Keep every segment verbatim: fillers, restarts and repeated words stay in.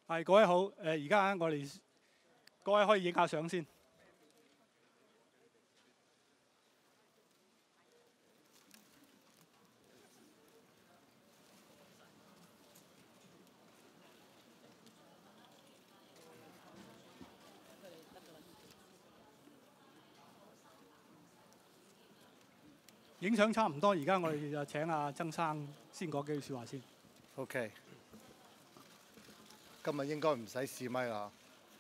係各位好，誒而家我哋各位可以影下相先。影相差唔多，而家我哋就請阿曾生先講幾句説話先。 OK， 今日應該唔使試咪啦。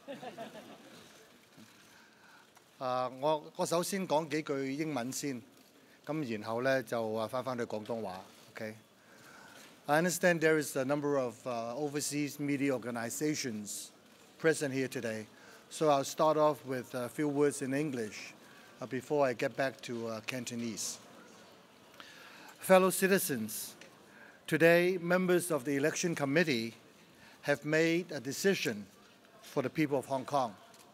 啊，我我首先講幾句英文先，咁然後咧就啊翻返去廣東話。OK。I understand there is a number of uh, overseas media organizations present here today, so I'll start off with a few words in English uh, before I get back to uh, Cantonese. Fellow citizens, today members of the election committee have made a decision for the people of Hong Kong.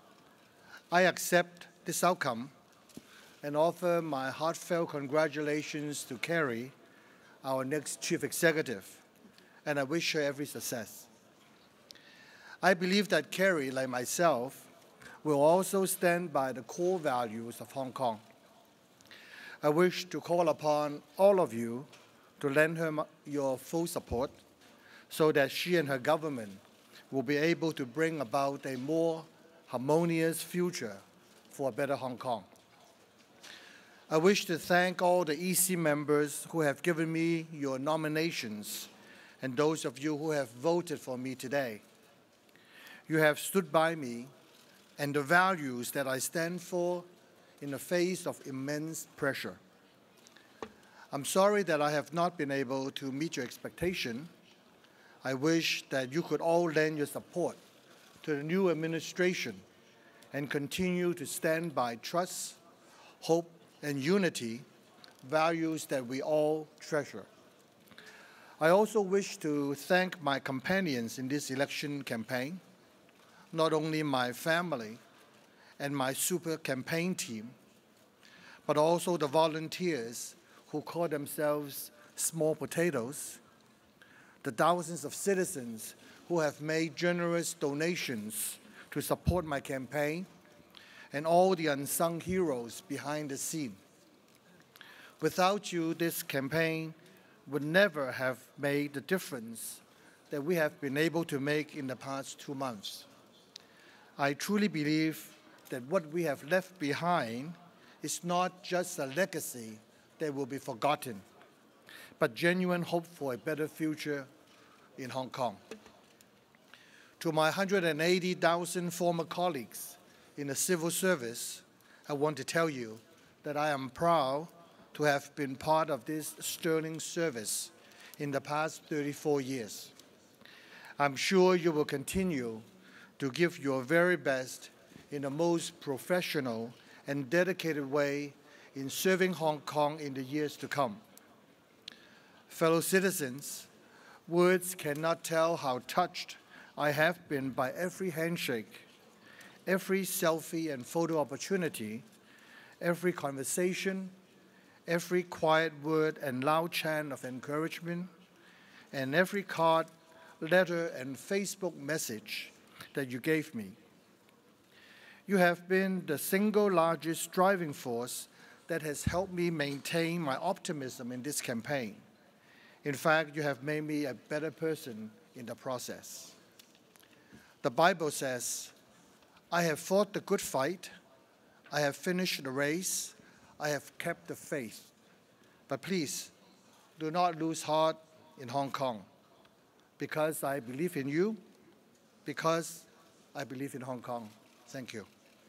I accept this outcome and offer my heartfelt congratulations to Kerry, our next chief executive, and I wish her every success. I believe that Kerry, like myself, will also stand by the core values of Hong Kong. I wish to call upon all of you to lend her your full support so that she and her government will be able to bring about a more harmonious future for a better Hong Kong. I wish to thank all the E C members who have given me your nominations and those of you who have voted for me today. You have stood by me and the values that I stand for in the face of immense pressure. I'm sorry that I have not been able to meet your expectation. I wish that you could all lend your support to the new administration and continue to stand by trust, hope, and unity, values that we all treasure. I also wish to thank my companions in this election campaign, not only my family and my super campaign team, but also the volunteers who call themselves small potatoes, the thousands of citizens who have made generous donations to support my campaign, and all the unsung heroes behind the scene. Without you, this campaign would never have made the difference that we have been able to make in the past two months. I truly believe that what we have left behind is not just a legacy that will be forgotten, but genuine hope for a better future in Hong Kong. To my one hundred eighty thousand former colleagues in the civil service, I want to tell you that I am proud to have been part of this sterling service in the past thirty-four years. I'm sure you will continue to give your very best in the most professional and dedicated way in serving Hong Kong in the years to come. Fellow citizens, words cannot tell how touched I have been by every handshake, every selfie and photo opportunity, every conversation, every quiet word and loud chant of encouragement, and every card, letter, and Facebook message that you gave me. You have been the single largest driving force that has helped me maintain my optimism in this campaign. In fact, you have made me a better person in the process. The Bible says, I have fought the good fight, I have finished the race, I have kept the faith. But please, do not lose heart in Hong Kong, because I believe in you, because I believe in Hong Kong. Thank you.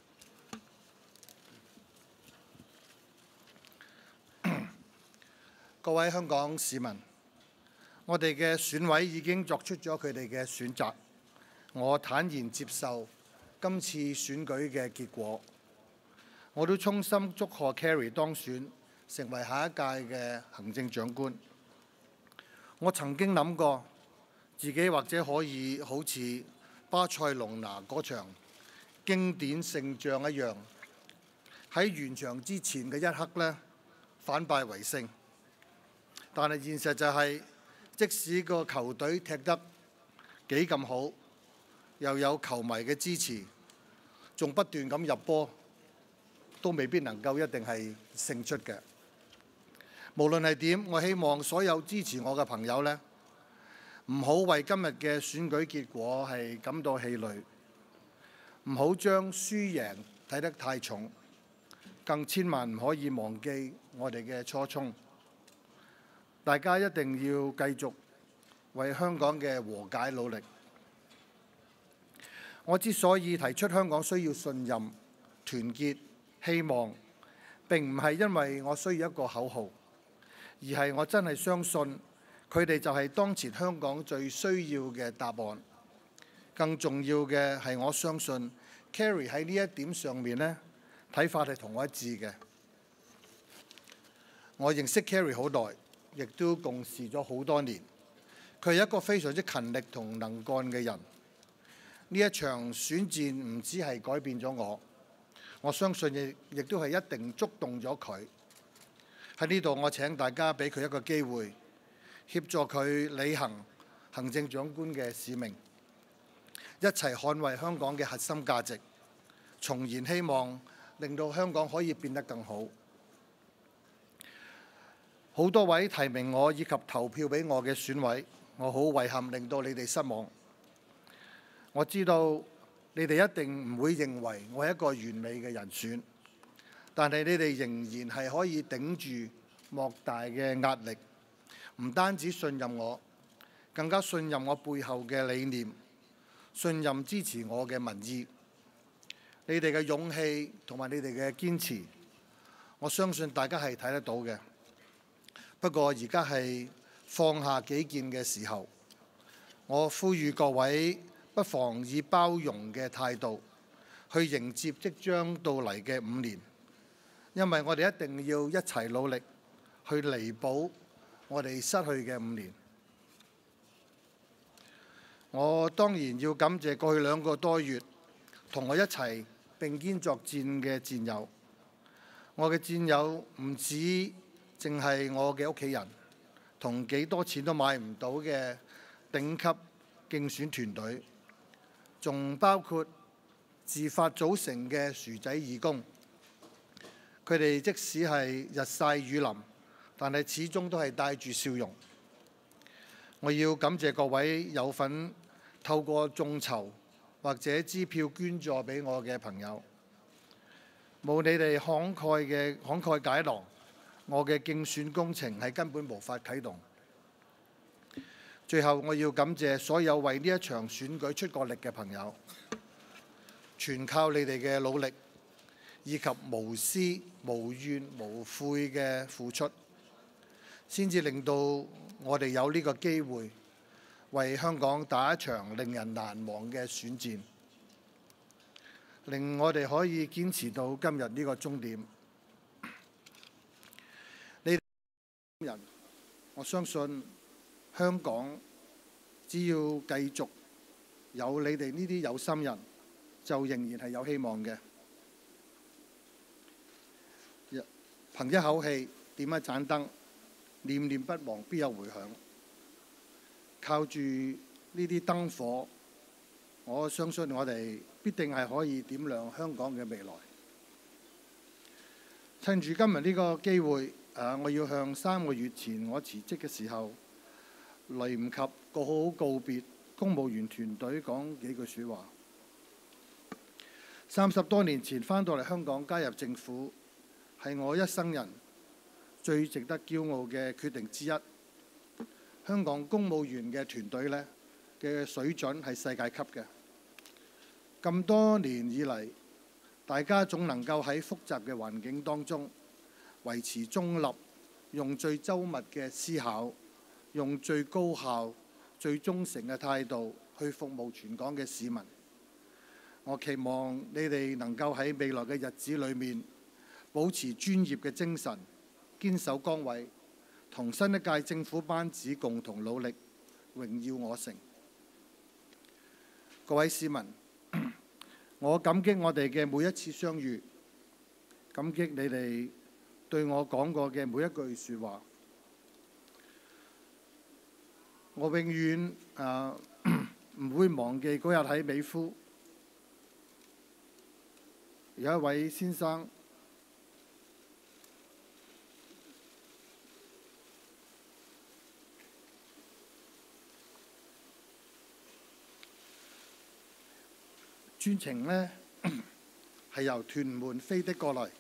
各位香港市民，我哋嘅選委已經作出咗佢哋嘅選擇，我坦然接受今次選舉嘅結果。我都衷心祝賀 Kerry 當選成為下一屆嘅行政長官。我曾經諗過自己或者可以好似巴塞隆拿嗰場經典勝仗一樣，喺完場之前嘅一刻呢，反敗為勝。但係現實就係、是，即使個球隊踢得幾咁好， 又有球迷嘅支持，仲不斷咁入波，都未必能夠一定係勝出嘅。無論係點，我希望所有支持我嘅朋友呢，唔好為今日嘅選舉結果係感到氣餒，唔好將輸贏睇得太重，更千萬唔可以忘記我哋嘅初衷。大家一定要繼續為香港嘅和解努力。我之所以提出香港需要信任、團結、希望，並唔係因為我需要一個口號，而係我真係相信佢哋就係當前香港最需要嘅答案。更重要嘅係，我相信 Kerry 喺呢一點上面呢，睇法係同我一致嘅。我認識 Kerry 好耐，亦都共事咗好多年。佢係一個非常之勤力同能幹嘅人。呢一場選戰唔止係改變咗我，我相信亦亦都係一定觸動咗佢。喺呢度，我請大家俾佢一個機會，協助佢履行行政長官嘅使命，一齊捍衛香港嘅核心價值，重燃希望，令到香港可以變得更好。好多位提名我以及投票俾我嘅選委，我好遺憾令到你哋失望。我知道你哋一定唔會認為我係一個完美嘅人選，但係你哋仍然係可以頂住莫大嘅壓力，唔單止信任我，更加信任我背後嘅理念，信任支持我嘅民意。你哋嘅勇氣同埋你哋嘅堅持，我相信大家係睇得到嘅。不過而家係放下己見嘅時候，我呼籲各位不妨以包容嘅態度去迎接即將到嚟嘅五年，因為我哋一定要一齊努力去彌補我哋失去嘅五年。我當然要感謝過去兩個多月同我一齊並肩作戰嘅戰友。我嘅戰友唔止淨係我嘅屋企人，同幾多錢都買唔到嘅頂級競選團隊，仲包括自發組成嘅薯仔義工。佢哋即使係日曬雨淋，但係始終都係帶住笑容。我要感謝各位有份透過眾籌或者支票捐助俾我嘅朋友，冇你哋慷慨嘅慷慨解囊，我嘅競選工程係根本無法啟動。最後，我要感謝所有為呢一場選舉出過力嘅朋友，全靠你哋嘅努力以及無私、無怨、無悔嘅付出，先至令到我哋有呢個機會為香港打一場令人難忘嘅選戰，令我哋可以堅持到今日呢個終點。你哋人，我相信香港只要繼續有你哋呢啲有心人，就仍然係有希望嘅。憑一口氣點一盞燈，念念不忘必有回響。靠住呢啲燈火，我相信我哋必定係可以點亮香港嘅未來。趁住今日呢個機會，誒，我要向三個月前我辭職嘅時候嚟唔及過好好告別公務員團隊講幾句説話。三十多年前返到嚟香港加入政府，係我一生人最值得驕傲嘅決定之一。香港公務員嘅團隊呢嘅水準係世界級嘅。咁多年以嚟，大家總能夠喺複雜嘅環境當中維持中立，用最周密嘅思考，用最高效、最忠誠嘅態度去服務全港嘅市民。我期望你哋能夠喺未來嘅日子裏面保持專業嘅精神，堅守崗位，同新一屆政府班子共同努力，榮耀我城。各位市民，我感激我哋嘅每一次相遇，感激你哋對我講過嘅每一句説話。我永遠誒唔唔會忘記嗰日喺美孚有一位先生，專程呢係由屯門飛的過來。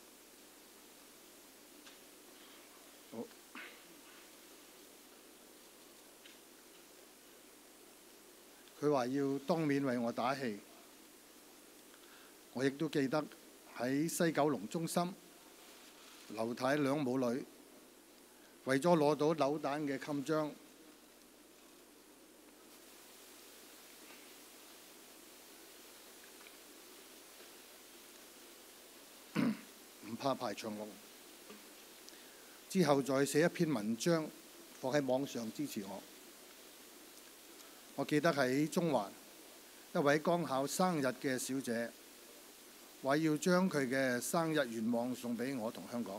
佢話要當面為我打氣，我亦都記得喺西九龍中心，劉太兩母女為咗攞到扭蛋嘅襟章，唔怕排長龍，之後再寫一篇文章放喺網上支持我。我記得喺中環，一位剛考生日嘅小姐話要將佢嘅生日願望送俾我同香港。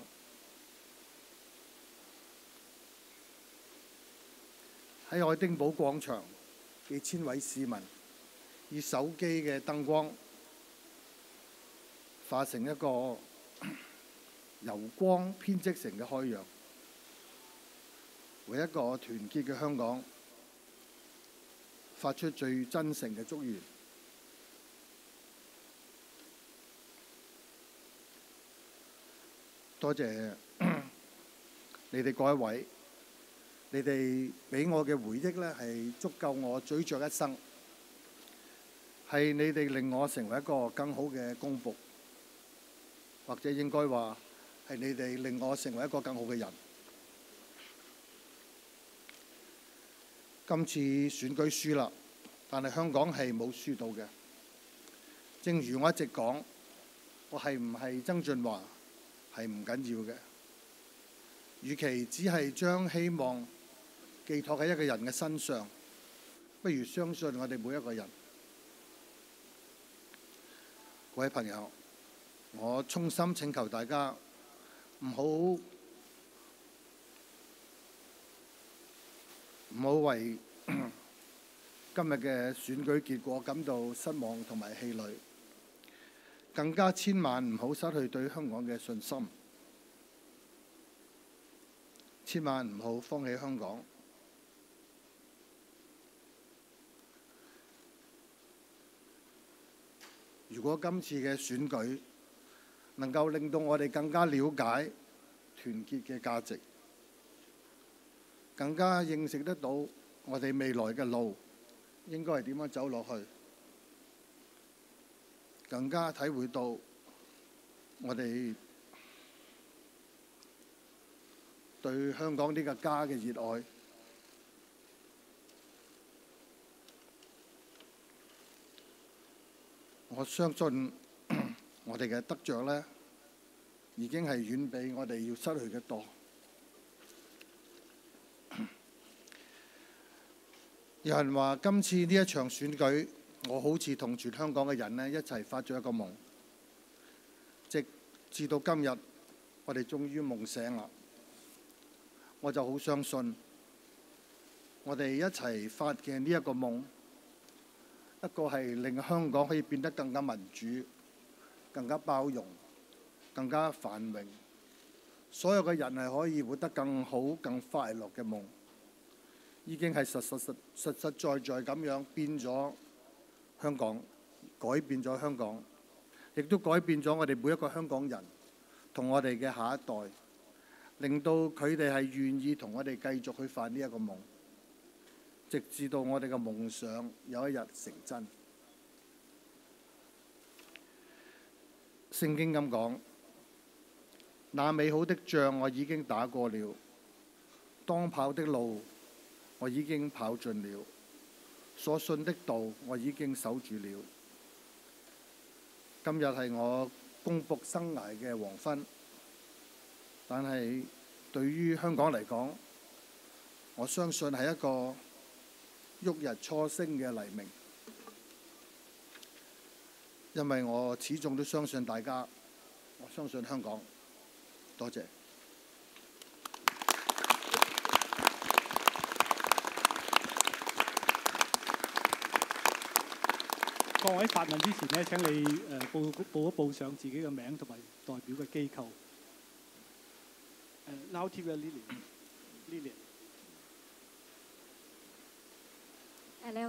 喺愛丁堡廣場，幾千位市民以手機嘅燈光化成一個由光編織成嘅海洋，為一個團結嘅香港發出最真誠嘅祝願。多謝你哋各一位，你哋俾我嘅回憶呢係足夠我咀嚼一生，係你哋令我成為一個更好嘅公僕，或者應該話係你哋令我成為一個更好嘅人。今次選舉輸啦，但係香港係冇輸到嘅。正如我一直講，我係唔係曾俊華係唔緊要嘅。與其只係將希望寄託喺一個人嘅身上，不如相信我哋每一個人。各位朋友，我衷心請求大家唔好唔好為今日嘅選舉結果感到失望同埋氣餒，更加千萬唔好失去對香港嘅信心，千萬唔好放棄香港。如果今次嘅選舉能夠令到我哋更加了解團結嘅價值，更加認識得到我哋未來嘅路應該係點樣走落去，更加體會到我哋對香港呢個家嘅熱愛，我相信我哋嘅得着呢已經係遠比我哋要失去嘅多。有人話今次呢一場選舉，我好似同全香港嘅人呢一齊發咗一個夢，直至到今日，我哋終於夢醒啦。我就好相信，我哋一齊發嘅呢一個夢，一個係令香港可以變得更加民主、更加包容、更加繁榮，所有嘅人係可以活得更好、更快樂嘅夢。已經係實實實實實在在咁樣變咗香港，改變咗香港，亦都改變咗我哋每一個香港人同我哋嘅下一代，令到佢哋係願意同我哋繼續去發呢一個夢，直至到我哋嘅夢想有一日成真。聖經咁講，那美好的仗我已經打過了，當跑的路我已經跑盡了，所信的道我已經守住了。今日係我公僕生涯嘅黃昏，但係對於香港嚟講，我相信係一個旭日初升嘅黎明，因為我始終都相信大家，我相信香港。多謝。 各位發問之前咧，請你誒報報一報上自己嘅名同埋代表嘅機構。誒 Now T V Lilian，Lilian。 誒你好，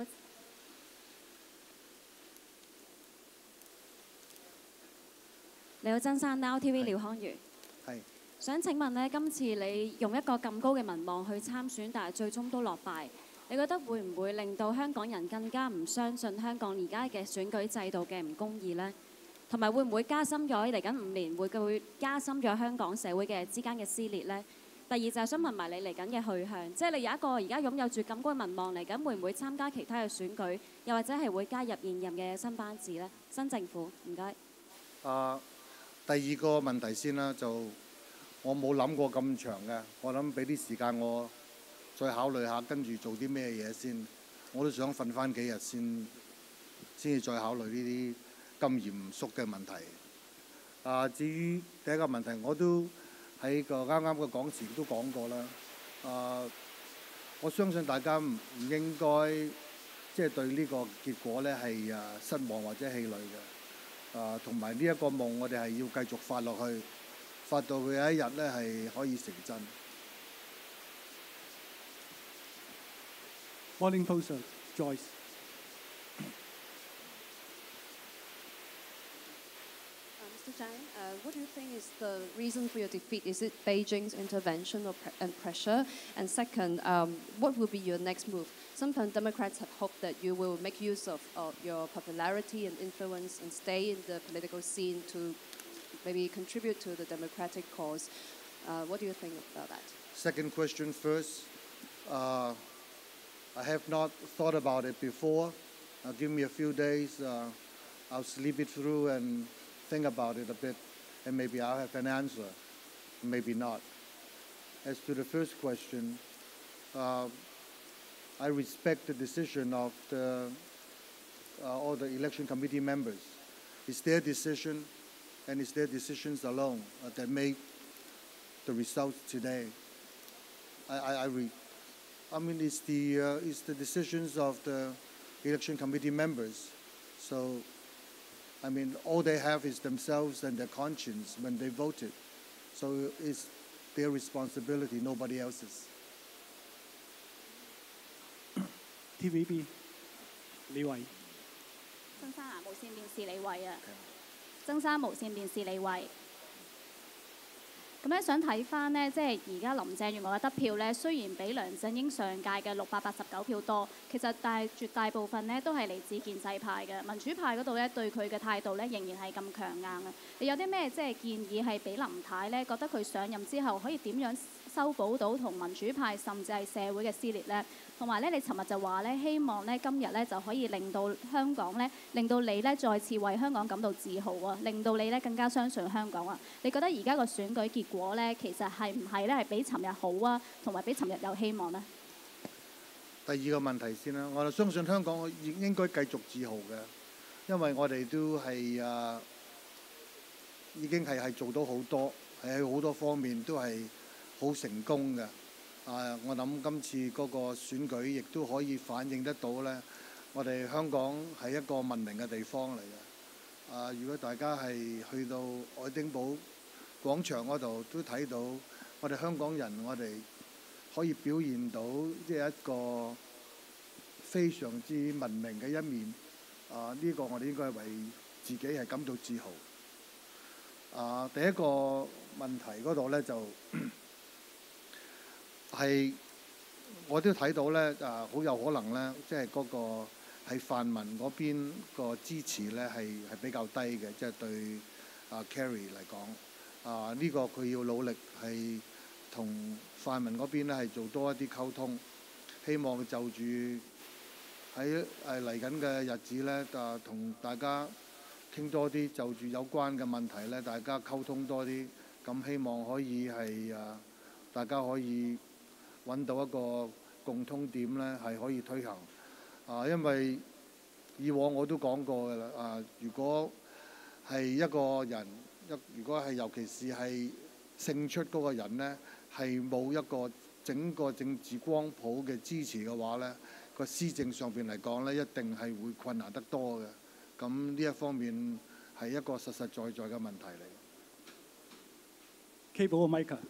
你好，曾生 Now T V 廖康如。 係。 想請問咧，今次你用一個咁高嘅民望去參選，但係最終都落敗，你覺得會唔會令到香港人更加唔相信香港而家嘅選舉制度嘅唔公義呢？同埋會唔會加深咗嚟緊五年會會加深咗香港社會嘅之間嘅撕裂呢？第二就係想問埋你嚟緊嘅去向，即係你有一個而家擁有住咁高嘅民望嚟緊，會唔會參加其他嘅選舉，又或者係會加入現任嘅新班子呢？新政府，唔該。 啊，第二個問題先啦，就我冇諗過咁長嘅，我諗俾啲時間我再考慮下，跟住做啲咩嘢先。我都想瞓翻幾日先，先至再考慮呢啲咁嚴肅嘅問題。啊，至於第一個問題，我都喺個啱啱嘅講詞都講過啦。啊，我相信大家唔唔應該即係對呢個結果咧係啊失望或者氣餒嘅。啊，同埋呢一個夢，我哋係要繼續發落去，發到佢有一日咧係可以成真。 Morning Post Joyce。 Mister Zhang, uh, what do you think is the reason for your defeat? Is it Beijing's intervention or pre and pressure? And second, um, what will be your next move? Sometimes Democrats have hoped that you will make use of, of your popularity and influence and stay in the political scene to maybe contribute to the democratic cause. Uh, what do you think about that? Second question first. Uh, I have not thought about it before. Uh, give me a few days. Uh, I'll sleep it through and think about it a bit, and maybe I'll have an answer, maybe not. As to the first question, uh, I respect the decision of the, uh, all the election committee members. It's their decision, and it's their decisions alone uh, that make the results today. I, I, I, re I mean, it's the, uh, it's the decisions of the election committee members. So, I mean, all they have is themselves and their conscience when they voted. So it's their responsibility, nobody else's. T V B 李慧。 曾生啊，無線電視李慧啊，曾生無線電視李慧。咁咧想睇翻呢，即係而家林鄭月娥嘅得票呢，雖然比梁振英上屆嘅六百八十九票多，其實但係絕大部分呢都係嚟自建制派嘅，民主派嗰度呢對佢嘅態度呢仍然係咁強硬啊！你有啲咩即係建議係俾林太呢？覺得佢上任之後可以點樣修補到同民主派甚至係社會嘅撕裂呢？同埋咧，你尋日就話咧，希望咧今日咧就可以令到香港咧，令到你咧再次為香港感到自豪啊，令到你咧更加相信香港啊。你覺得而家個選舉結果咧，其實係唔係咧係比尋日好啊，同埋比尋日有希望呢？ 第二個問題先啦，我就相信香港應應該繼續自豪嘅，因為我哋都係啊已經係係做到好多，係喺好多方面都係好成功嘅。啊！我諗今次嗰個選舉亦都可以反映得到咧，我哋香港係一個文明嘅地方嚟嘅。啊！如果大家係去到愛丁堡廣場嗰度，都睇到我哋香港人，我哋可以表現到即係一個非常之文明嘅一面。啊！呢個我哋應該係為自己係感到自豪。啊！第一個問題嗰度咧就。係，我都睇到咧，啊，好有可能咧，即係嗰個喺泛民嗰邊個支持咧係係比較低嘅，即係對啊 Kerry 嚟講，啊呢個佢要努力係同泛民嗰邊咧係做多一啲溝通，希望就住喺誒嚟緊嘅日子咧，啊同大家傾多啲就住有關嘅問題咧，大家溝通多啲，咁希望可以係啊大家可以揾到一個共通點咧，係可以推行。啊，因為以往我都講過㗎啦。啊，如果係一個人一，如果係尤其是係勝出嗰個人咧，係冇一個整個政治光譜嘅支持嘅話咧，個施政上邊嚟講咧，一定係會困難得多嘅。 咁呢一方面係一個實實在在嘅問題嚟。 K 寶個 mic 啊。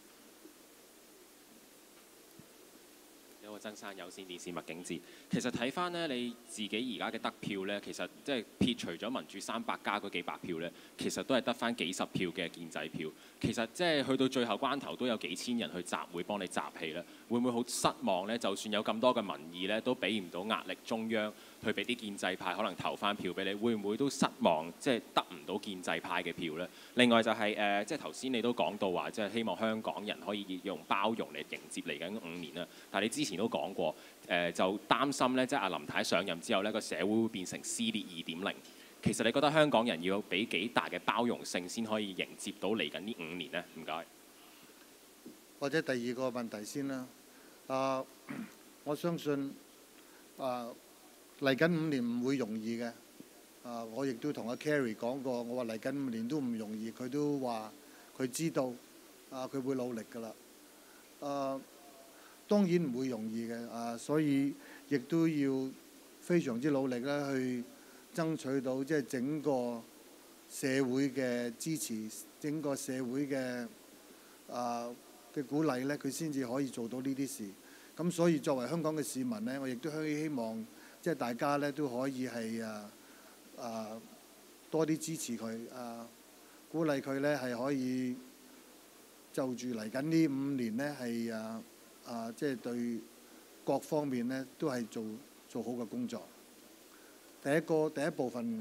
有個曾生有線電視麥景志，其實睇翻咧你自己而家嘅得票咧，其實即係撇除咗民主三百加嗰幾百票咧，其實都係得翻幾十票嘅建制票。其實即係去到最後關頭都有幾千人去集會幫你集氣咧，會唔會好失望咧？就算有咁多嘅民意咧，都俾唔到壓力中央去俾啲建制派可能投翻票俾你，會唔會都失望？即係得唔到建制派嘅票咧？另外就係、是、誒、呃，即係頭先你都講到話，即係希望香港人可以用包容嚟迎接嚟緊五年啦。但係你之前都講過，誒、呃、就擔心咧，即係阿林太上任之後咧，個社會會變成撕裂二點零。其實你覺得香港人要俾幾大嘅包容性先可以迎接到嚟緊呢五年呢？唔該。 或者第二個問題先啦。啊，我相信啊嚟緊五年唔會容易嘅。啊，我亦都同阿 Carrie 講過，我話嚟緊五年都唔容易，佢都話佢知道啊，佢會努力㗎啦。啊，當然唔會容易嘅啊，所以亦都要非常之努力咧去爭取到即係整個社會嘅支持，整個社會嘅啊嘅鼓勵咧，佢先至可以做到呢啲事。咁所以作為香港嘅市民咧，我亦都希望即係大家咧都可以係啊啊多啲支持佢啊，鼓勵佢咧係可以就住嚟緊呢五年咧係啊啊即係對各方面咧都係做做好嘅工作。第一個第一部分，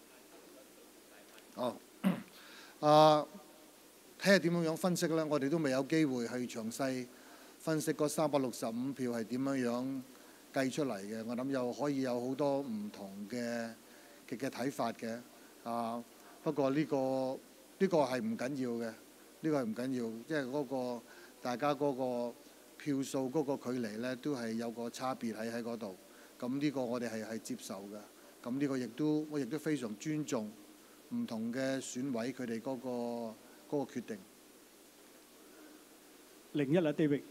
哦，啊，睇下點樣樣分析咧？我哋都未有機會去詳細分析嗰三百六十五票係點樣樣計出嚟嘅。我諗又可以有好多唔同嘅嘅嘅睇法嘅。啊，不過呢個呢個係唔緊要嘅，呢個係唔緊要，即係嗰個大家嗰個票數嗰個距離咧，都係有個差別喺喺嗰度。咁呢個我哋係係接受嘅。咁呢個亦都我亦都非常尊重唔同嘅選委佢哋嗰個嗰個決定。 零一啊，David。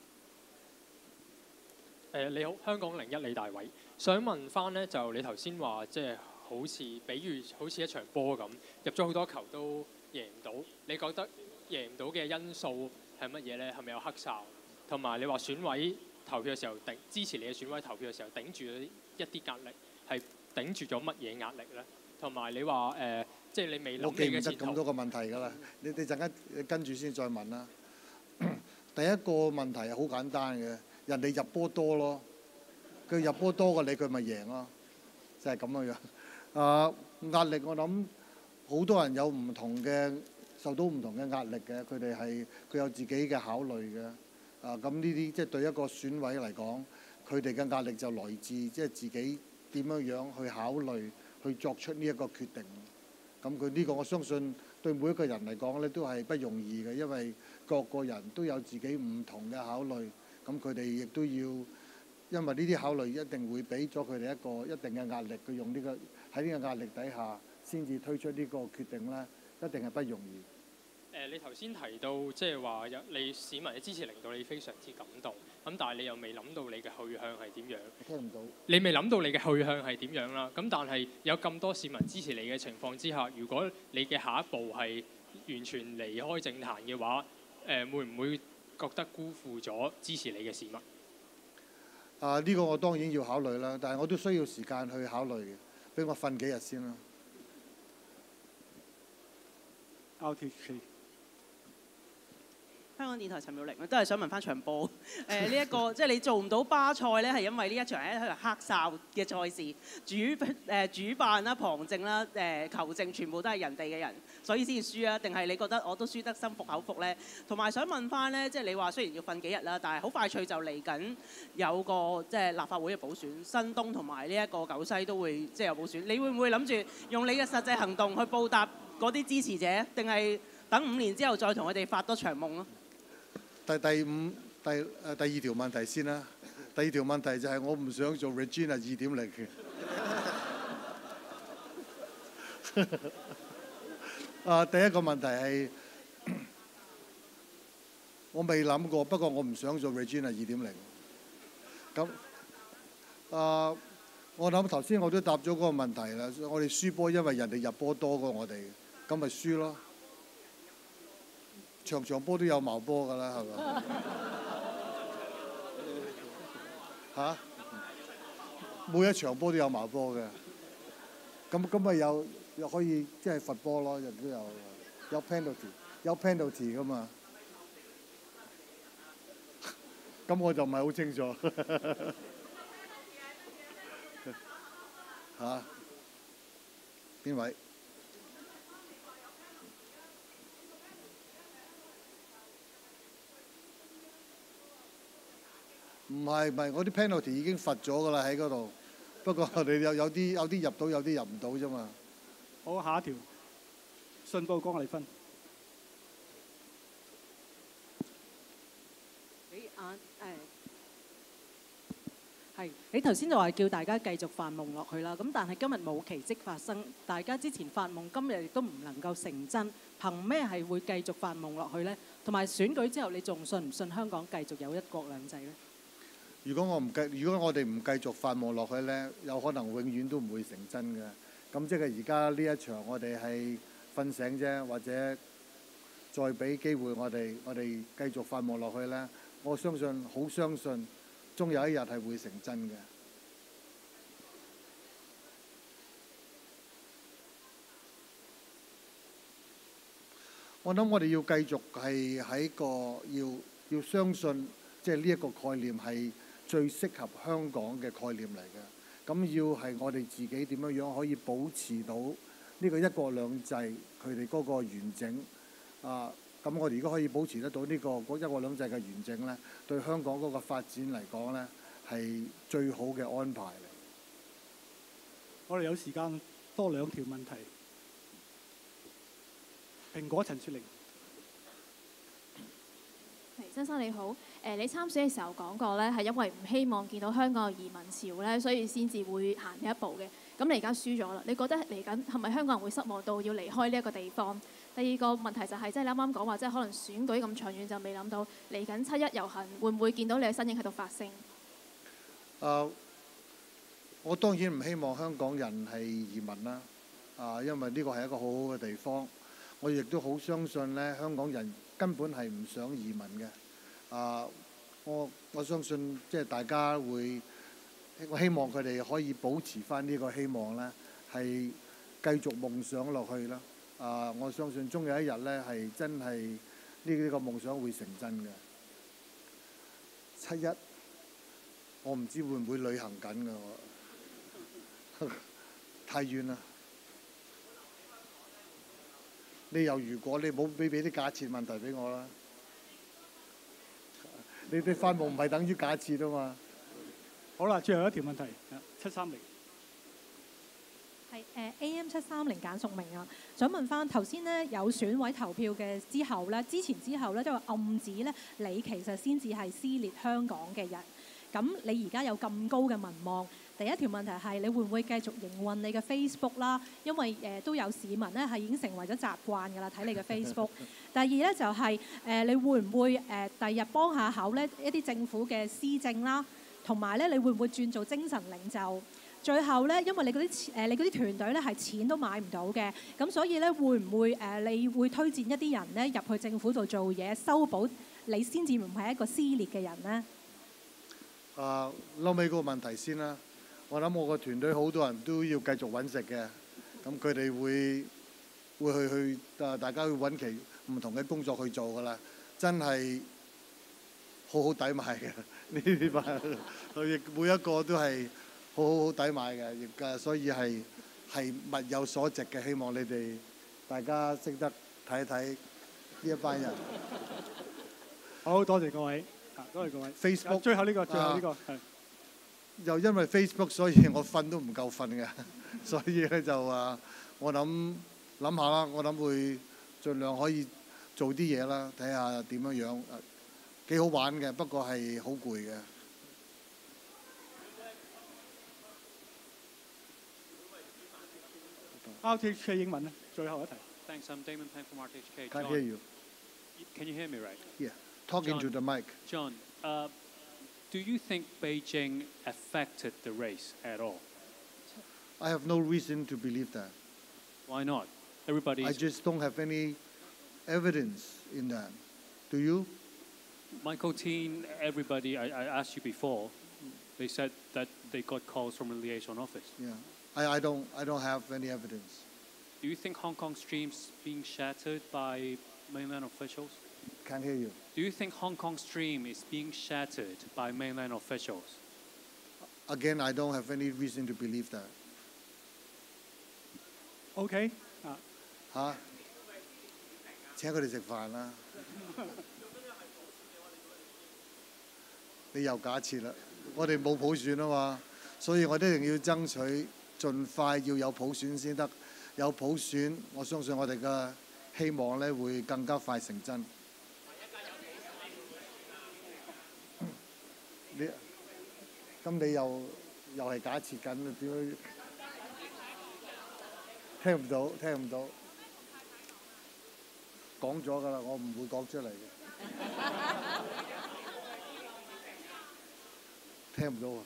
誒你好，香港零一李大偉，想問翻呢，就你頭先話即係好似比喻好似一場波咁，入咗好多球都贏唔到，你覺得贏唔到嘅因素係乜嘢呢？係咪有黑哨？同埋你話選委投票嘅時候頂支持你嘅選委投票嘅時候頂住一啲壓力係？頂住咗乜嘢壓力咧？同埋你話誒、呃，即係你未諗我記唔得咁多個問題㗎啦。你你陣間跟住先再問啦。第一個問題係好簡單嘅，人哋入波多咯，佢入波多過你，佢咪贏咯，就係咁嘅樣。啊，壓力我諗好多人有唔同嘅，受到唔同嘅壓力嘅，佢哋係佢有自己嘅考慮嘅。啊，咁呢啲即係對一個選委嚟講，佢哋嘅壓力就來自即係自己。點樣樣去考慮，去作出呢一個決定？咁佢呢個我相信對每一個人嚟講咧，都係不容易嘅，因為各個人都有自己唔同嘅考慮。咁佢哋亦都要，因為呢啲考慮一定會俾咗佢哋一個一定嘅壓力。佢用呢個喺呢個壓力底下，先至推出呢個決定咧，一定係不容易。 誒、呃，你頭先提到即係話有你市民嘅支持令到你非常之感動，咁但係你又未諗到你嘅去向係點樣？ 聽唔到。 你未諗到你嘅去向係點樣啦？咁但係有咁多市民支持你嘅情況之下，如果你嘅下一步係完全離開政壇嘅話，誒、呃、會唔會覺得辜負咗支持你嘅市民？ 啊，呢、這個我當然要考慮啦，但係我都需要時間去考慮嘅，俾我瞓幾日先啦。 R T K。 香港電台陳妙玲，我都係想問翻場波。誒呢一個即係你做唔到巴塞咧，係因為呢一場係一場黑哨嘅賽事，主誒、呃、主辦啦、旁證啦、誒、呃、球證全部都係人哋嘅人，所以先至輸啊？定係你覺得我都輸得心服口服咧？同埋想問翻咧，即係你話雖然要瞓幾日啦，但係好快脆就嚟緊有個即係立法會嘅補選，新東同埋呢一個九西都會即係有補選。你會唔會諗住用你嘅實際行動去報答嗰啲支持者，定係等五年之後再同佢哋發多場夢咯？ 第第五第誒第二條問題先啦。第二條問題就係我唔想做 Regina 二點零嘅。啊，第一個問題係我未諗過，不過我唔想做 Regina 二點零。咁啊， 我諗頭先我都答咗嗰個問題啦。我哋輸波因為人哋入波多過我哋，咁咪輸咯。場場波都有矛波㗎啦，係咪？嚇？每一場波都有矛波嘅，咁咁咪有又可以即係罰波咯，亦都有有 penalty 有 penalty 㗎嘛。咁我就唔係好清楚。嚇？邊位？唔係唔係，我啲 penalty 已經罰咗㗎啦喺嗰度。不過我哋有有啲有啲入到，有啲入唔到啫嘛。 好，下一條，信報江麗芬。 你啊誒係你頭先就話叫大家繼續發夢落去啦。咁但係今日冇奇蹟發生，大家之前發夢，今日亦都唔能夠成真。憑咩係會繼續發夢落去呢？同埋選舉之後，你仲信唔信香港繼續有一國兩制呢？ 如果我唔繼，如果我哋唔繼續發夢落去呢，有可能永遠都唔會成真嘅。咁即係而家呢一場，我哋係瞓醒啫，或者再俾機會我哋，我哋繼續發夢落去呢。我相信，好相信，終有一日係會成真嘅。我諗我哋要繼續係喺個要要相信，即係呢一個概念係最適合香港嘅概念嚟嘅。咁要係我哋自己點樣樣可以保持到呢個一國兩制佢哋嗰個完整啊？咁我哋如果可以保持得到呢個一國兩制嘅完整呢，對香港嗰個發展嚟講呢，係最好嘅安排嚟。 我哋有時間多兩條問題。蘋果陳雪玲。 曾生你好，誒你參選嘅時候講過咧，係因為唔希望見到香港嘅移民潮咧，所以先至會行呢一步嘅。咁你而家輸咗啦，你覺得嚟緊係咪香港人會失望到要離開呢一個地方？第二個問題就係、是，即係你啱啱講話，即係可能選舉咁長遠就未諗到嚟緊七一遊行會唔會見到你嘅身影喺度發聲？ 啊，uh, 我當然唔希望香港人係移民啦，啊、uh, ，因為呢個係一個好好嘅地方。我亦都好相信咧，香港人根本係唔想移民嘅。啊、uh, 我我相信即係大家會，我希望佢哋可以保持返呢個希望咧，係繼續夢想落去啦。啊、uh, 我相信終有一日咧，係真係呢呢個夢想會成真嘅。七一，我唔知會唔會旅行緊㗎，我太遠啦。你又如果你冇俾俾啲假設問題俾我啦，你哋發夢唔係等於假設啊嘛。 好啦，最後一條問題，七三零。 係誒 A M 七三零簡淑明啊，想問翻頭先咧有選委投票嘅之後咧，之前之後咧都有暗指咧，你其實先至係撕裂香港嘅人。咁你而家有咁高嘅民望，第一條問題係你會唔會繼續營運你嘅 Facebook 啦？因為誒、呃、都有市民咧係已經成為咗習慣㗎啦，睇你嘅 Facebook。第二咧就係、是、誒、呃、你會唔會誒第日幫下口咧一啲政府嘅施政啦，同埋咧你會唔會轉做精神領袖？最後咧，因為你嗰啲誒你嗰啲團隊咧係錢都買唔到嘅，咁所以咧會唔會誒、呃、你會推薦一啲人咧入去政府度做嘢，修補你先至唔係一個撕裂嘅人咧？ 啊，撈尾嗰個問題先啦。我諗我個團隊好多人都要繼續揾食嘅，咁佢哋會會去去啊，大家去揾其唔同嘅工作去做㗎啦。真係好好抵買嘅呢啲班，佢亦每一個都係好好好抵買嘅，亦嘅所以係係物有所值嘅。希望你哋大家識得睇一睇呢一班人。 好多謝各位。多謝各位。Facebook 最後呢個，最後呢個係。 又因為 Facebook，所以我瞓都唔夠瞓嘅，所以咧就啊，我諗諗下啦，我諗會盡量可以做啲嘢啦，睇下點樣樣，幾好玩嘅，不過係好攰嘅。 R T H K 英文咧，最後一題。 Thanks, I'm Damon Pang from R T H K. Can't hear you. Can you hear me right? Yeah. Talking John, to the mic. John, uh, do you think Beijing affected the race at all? I have no reason to believe that. Why not? Everybody. I just don't have any evidence in that. Do you? Michael Teen, everybody, I, I asked you before, they said that they got calls from a liaison office. Yeah. I, I don't I don't have any evidence. Do you think Hong Kong Stream's being shattered by mainland officials? Can't hear you. Do you think Hong Kong Stream is being shattered by mainland officials? Again, I don't have any reason to believe that. OK 啊， 嚇？請佢哋食飯啦。你又假設啦，我哋冇普選啊嘛，所以我哋一定要爭取盡快要有普選先得。有普選，我相信我哋嘅希望咧會更加快成真。你咁你又又係假設緊，點樣？聽唔到，聽唔到。講咗㗎啦，我唔會講出嚟嘅。聽唔到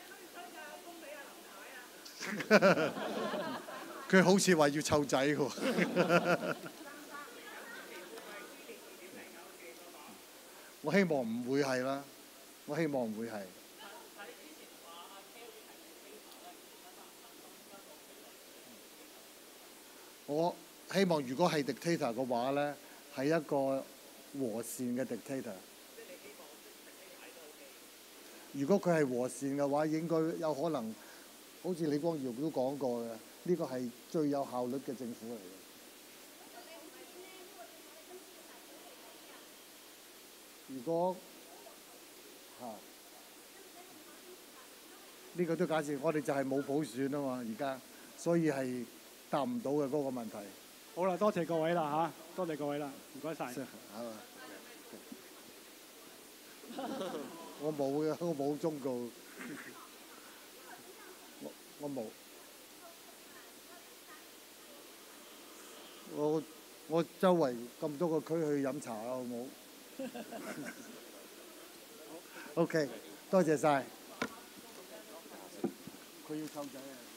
啊！佢好似話要湊仔喎。我希望唔會係啦，我希望唔會係。我希望如果係 dictator 嘅話咧，係一個和善嘅 dictator。如果佢係和善嘅話，應該有可能，好似李光耀都講過嘅，呢個係最有效率嘅政府嚟嘅。如果嚇，呢個都假設，我哋就係冇普選啊嘛，而家，所以係答唔到嘅嗰個問題。 好啦，多謝各位啦嚇，多謝各位啦，唔該晒。 我冇嘅，我冇忠告。我我冇。我我周圍咁多個區去飲茶啦，好冇？OK， 多謝晒。佢要湊仔啊！